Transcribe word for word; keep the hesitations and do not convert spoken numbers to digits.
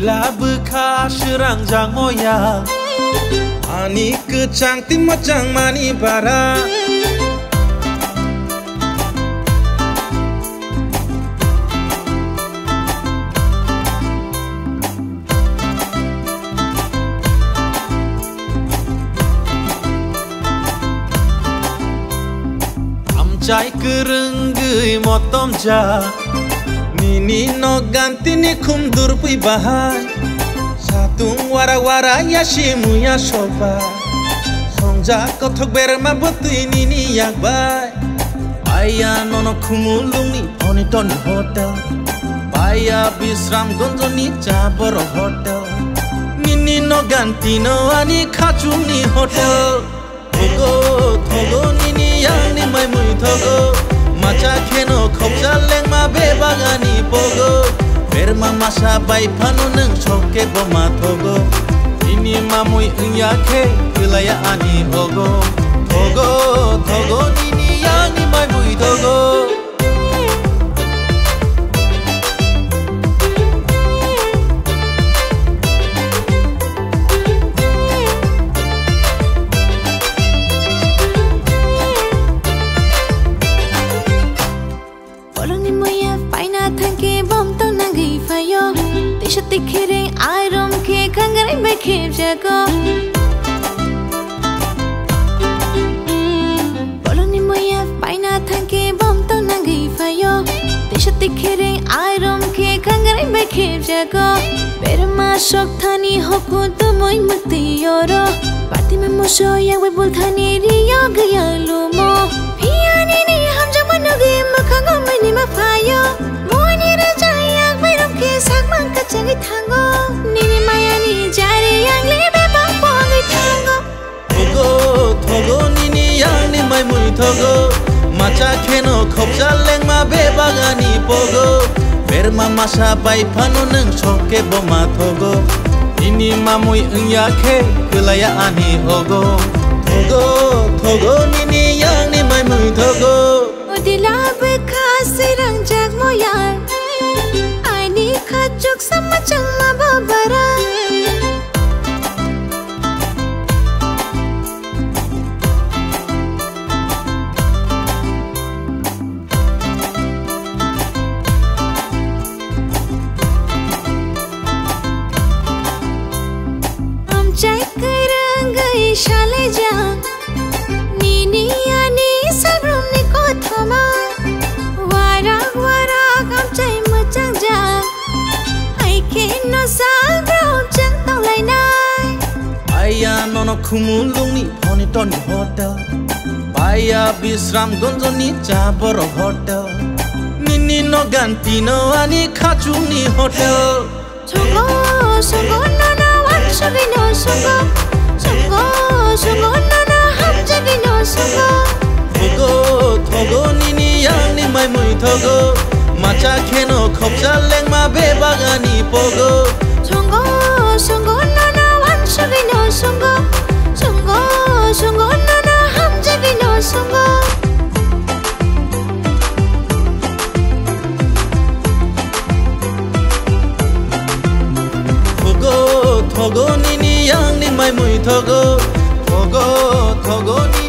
Udila beka serang jang moya Ani kecang timot jang mani bara Amcai kereng gei motom ja Nini no ganti ni kumdur pui bahai Satung wara-wara ya shimu ya soba Songja kotok berma botui nini yak bai Baya nono kumulung ni poni toni hotel Baya bisram gonzo ni jaboro hotel Nini no ganti no ani kachung ni hotel Thogo, thogo nini yang ni mai mui thogo Macha keno khopja lengma bebagani pogo Berma masa bai panu neng choke boma thogo Ini mamui engyake kelaya ani hogo Thogo, thogo nini yang ni mai mui thogo Tikhiring airom ke kangarai me khep jago Boloni moya paina thanke bom to nangai fayo Tisha tikhiring airom ke kangarai me khep jago Berma shok thani hoku tu moi mukti yoro Pati me moso yak we bul thani riyo gaya lumo Piyani ni ham jamanu ge makhango mani ma fayo Moini ra jayak we rom ke sak mang Changi thango nini maya ni jari yang lebe bang pongi thango Thogo, thogo nini yang ni mai mui thogo Macha keno khopja lengma bebagani pogo Berma masa bai panu neng choke boma thogo Nini mamui engyake kelaya ani hogo Thogo, thogo nini yang ni mai mui thogo Udila beka serang jag moyar Kachuk sama chang ma babara Am chai kerang gai shale jang Nini ani sabrum ni ko thama Warak warak am chai machang jang No sal bro chang tong lai nai Baya nono kumulung ni poni toni hotel Baya bisram gonzo ni jaboro hotel Nini no ganti no ani kachung ni hotel Songo, songo no no wan shabi no songo Songo, songo no no ham jabi no songo Thogo, thogo nini yang ni mai mui thogo Macha keno khopja lengma bebagani pogo Songo, songo no no wan shabi no songo Songo, songo no no ham jabi no songo Thogo, thogo nini yang ni mai mui thogo Thogo, thogo